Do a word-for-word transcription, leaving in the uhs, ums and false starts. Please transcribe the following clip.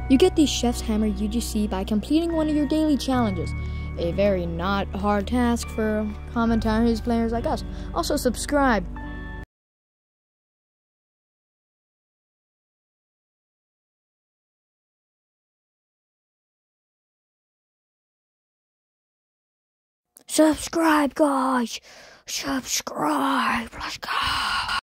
You get the Chef's Hammer U G C by completing one of your daily challenges. A very not hard task for commentary players like us. Also subscribe. Subscribe, guys. Subscribe. Let's go.